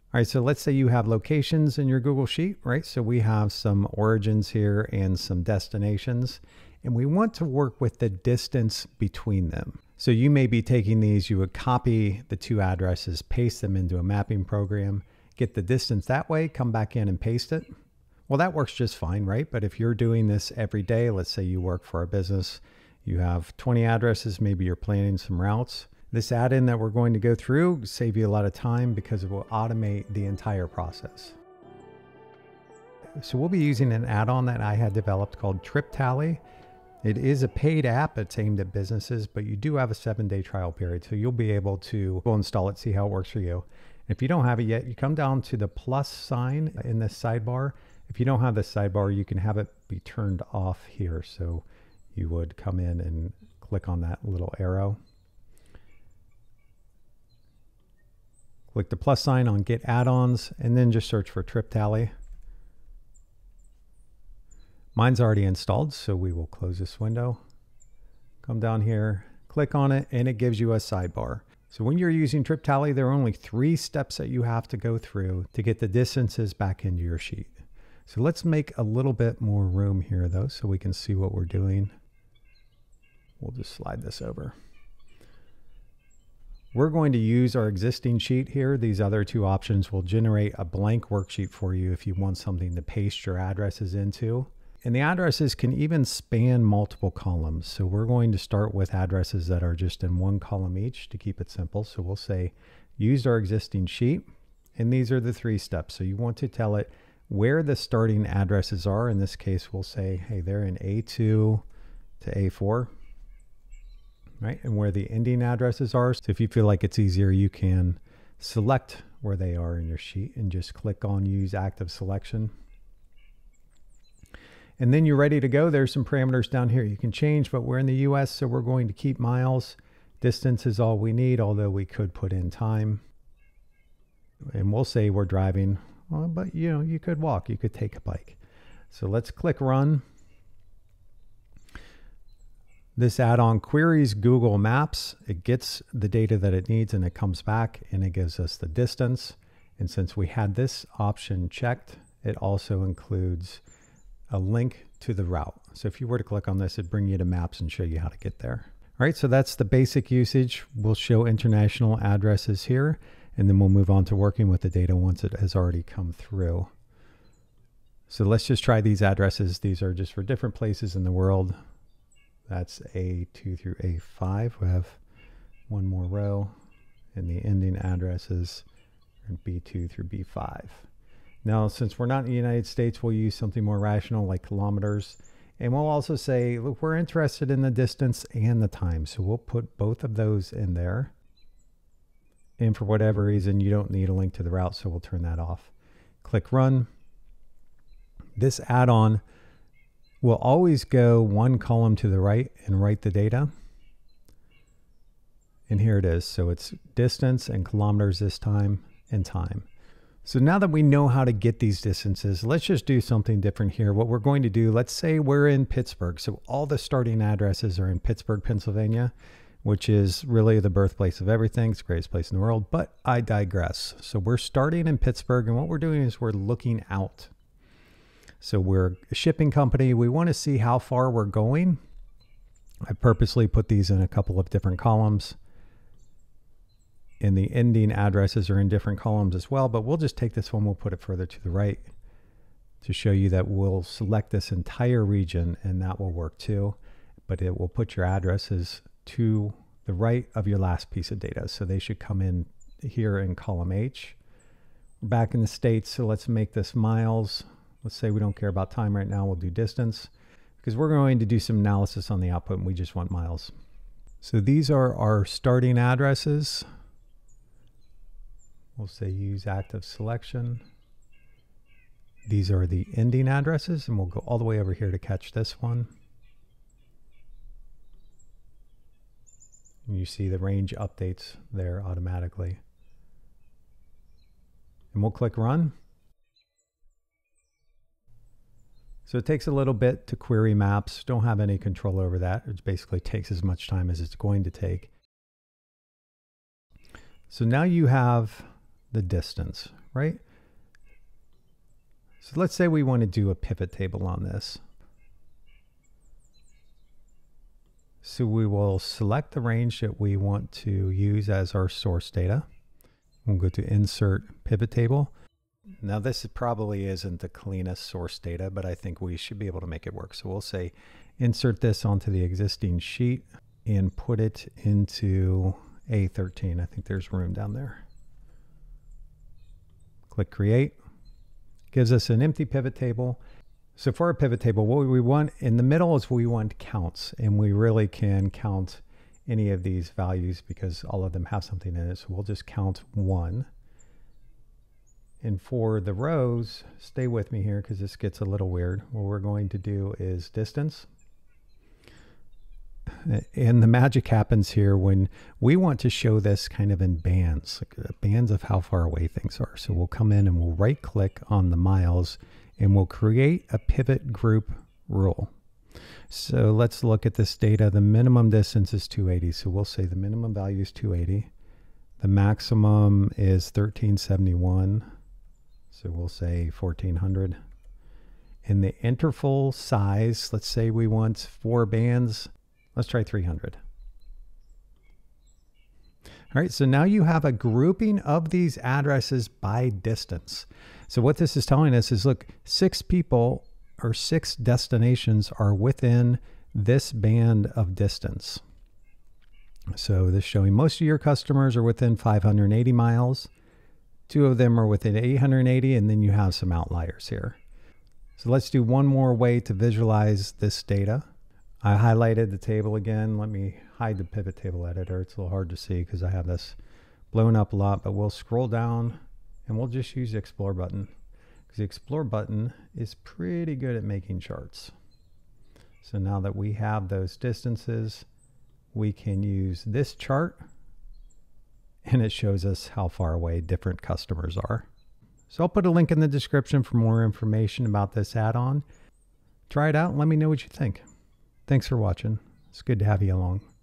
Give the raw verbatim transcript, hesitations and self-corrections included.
All right, so let's say you have locations in your Google Sheet, right? So we have some origins here and some destinations, and we want to work with the distance between them. So you may be taking these, you would copy the two addresses, paste them into a mapping program, get the distance that way, come back in and paste it. Well, that works just fine, right? But if you're doing this every day, let's say you work for a business, you have twenty addresses, maybe you're planning some routes. This add-in that we're going to go through save you a lot of time because it will automate the entire process. So we'll be using an add-on that I had developed called TripTally. It is a paid app. It's aimed at businesses, but you do have a seven-day trial period. So you'll be able to go install it, see how it works for you. If you don't have it yet, you come down to the plus sign in this sidebar. If you don't have this sidebar, you can have it be turned off here. So you would come in and click on that little arrow. Click the plus sign on Get Add-ons, and then just search for TripTally. Mine's already installed, so we will close this window. Come down here, click on it, and it gives you a sidebar. So when you're using TripTally, there are only three steps that you have to go through to get the distances back into your sheet. So let's make a little bit more room here, though, so we can see what we're doing. We'll just slide this over. We're going to use our existing sheet here. These other two options will generate a blank worksheet for you if you want something to paste your addresses into. And the addresses can even span multiple columns. So we're going to start with addresses that are just in one column each to keep it simple. So we'll say, used our existing sheet. And these are the three steps. So you want to tell it where the starting addresses are. In this case, we'll say, hey, they're in A two to A four. Right, and where the ending addresses are. So if you feel like it's easier, you can select where they are in your sheet and just click on Use Active Selection. And then you're ready to go. There's some parameters down here you can change, but we're in the U S, so we're going to keep miles. Distance is all we need, although we could put in time. And we'll say we're driving, well, but you know, you could walk, you could take a bike. So let's click Run. This add-on queries Google Maps. It gets the data that it needs and it comes back and it gives us the distance. And since we had this option checked, it also includes a link to the route. So if you were to click on this, it'd bring you to Maps and show you how to get there. All right, so that's the basic usage. We'll show international addresses here, and then we'll move on to working with the data once it has already come through. So let's just try these addresses. These are just for different places in the world. That's A two through A five. We have one more row, and the ending addresses are B two through B five. Now, since we're not in the United States, we'll use something more rational like kilometers. And we'll also say, look, we're interested in the distance and the time. So we'll put both of those in there. And for whatever reason, you don't need a link to the route, so we'll turn that off. Click Run. This add-on will always go one column to the right and write the data. And here it is. So it's distance and kilometers this time and time. So now that we know how to get these distances, let's just do something different here. What we're going to do, let's say we're in Pittsburgh. So all the starting addresses are in Pittsburgh, Pennsylvania, which is really the birthplace of everything. It's the greatest place in the world, but I digress. So we're starting in Pittsburgh, and what we're doing is we're looking out. So we're a shipping company. We want to see how far we're going. I purposely put these in a couple of different columns. And the ending addresses are in different columns as well, but we'll just take this one, we'll put it further to the right to show you that we'll select this entire region, and that will work too. But it will put your addresses to the right of your last piece of data. So they should come in here in column H. We're back in the States, so let's make this miles. Let's say we don't care about time right now, we'll do distance, because we're going to do some analysis on the output and we just want miles. So these are our starting addresses. We'll say use active selection. These are the ending addresses, and we'll go all the way over here to catch this one. And you see the range updates there automatically. And we'll click Run. So it takes a little bit to query maps. Don't have any control over that. It basically takes as much time as it's going to take. So now you have the distance, right? So let's say we want to do a pivot table on this. So we will select the range that we want to use as our source data. We'll go to Insert Pivot Table. Now this probably isn't the cleanest source data, but I think we should be able to make it work. So we'll say insert this onto the existing sheet and put it into A thirteen. I think there's room down there. Click Create. Gives us an empty pivot table. So for our pivot table, what we want in the middle is we want counts, and we really can count any of these values because all of them have something in it. So we'll just count one. And for the rows, stay with me here because this gets a little weird. What we're going to do is distance. And the magic happens here when we want to show this kind of in bands, like bands of how far away things are. So we'll come in and we'll right click on the miles and we'll create a pivot group rule. So let's look at this data. The minimum distance is two eighty. So we'll say the minimum value is two eighty. The maximum is thirteen seventy-one. So we'll say fourteen hundred. In the interval size, let's say we want four bands. Let's try three hundred. All right, so now you have a grouping of these addresses by distance. So what this is telling us is, look, six people or six destinations are within this band of distance. So this is showing most of your customers are within five hundred eighty miles. Two of them are within eight hundred eighty, and then you have some outliers here. So let's do one more way to visualize this data. I highlighted the table again. Let me hide the pivot table editor. It's a little hard to see because I have this blown up a lot, but we'll scroll down and we'll just use the Explore button because the Explore button is pretty good at making charts. So now that we have those distances, we can use this chart and it shows us how far away different customers are. So I'll put a link in the description for more information about this add-on. Try it out and let me know what you think. Thanks for watching. It's good to have you along.